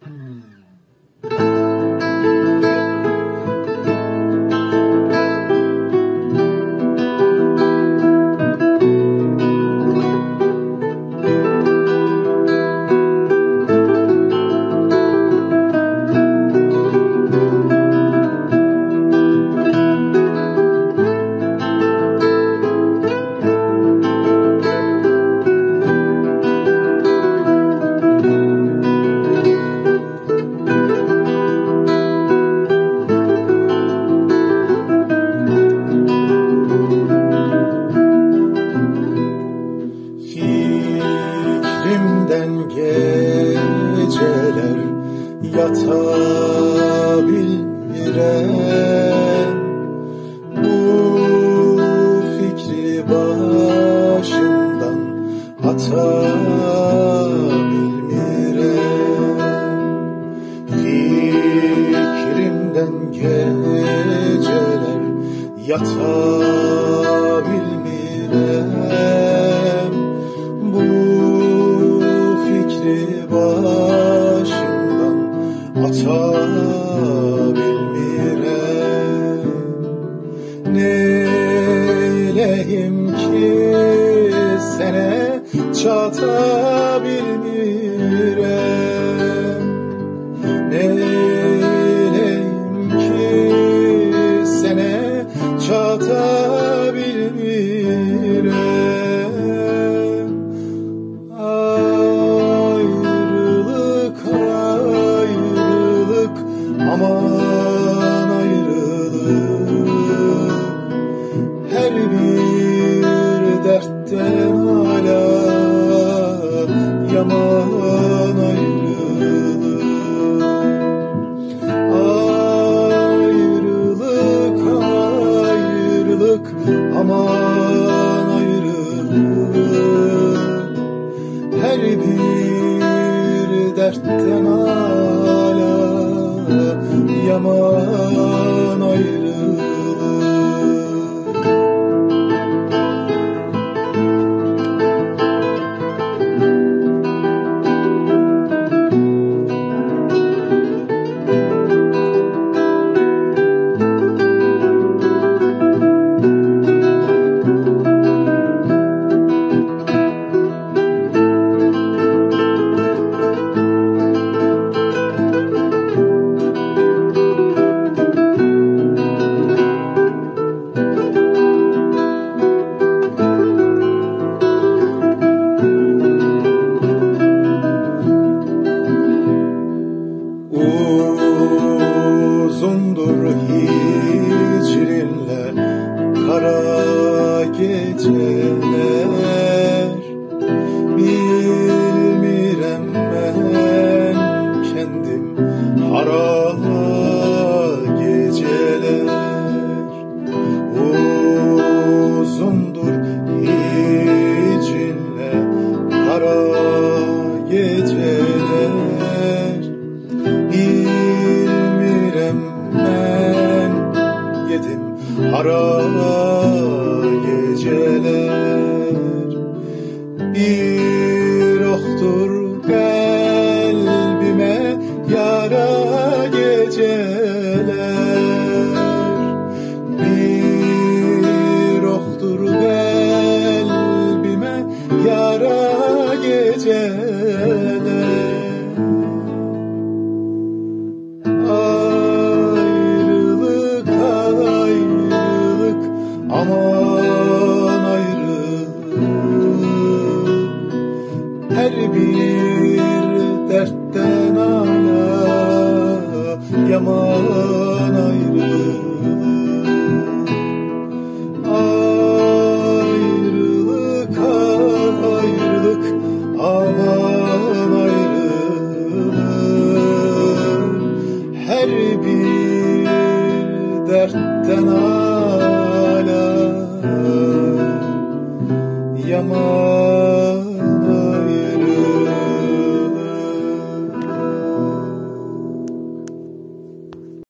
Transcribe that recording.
Fikrimden geceler yatabilmirem, bu fikri başımdan atabilmirem. Fikrimden geceler yatabilmirem, bu fikri başımdan atabilmirem. Neyleyim ki sene çatabilmirem, neyleyim ki sene çatabilmirem. Ayrılık, ayrılık, aman ayrılık, her bir dertten hala yaman ayrılık. Ayrılık, ayrılık, aman ayrılık, her bir dertten hala yaman ayrılık. Uzundur hicrinle kara geceler, bilmirem ben kendim hara geceler. Uzundur hicrinle kara geceler, bilmirem ben yedim hara geceler. Bir oktur kalbime yara geceler, bir oktur kalbime yara geceler. Ayrılık, ayrılık, aman ayrılık, her bir dertten hala yaman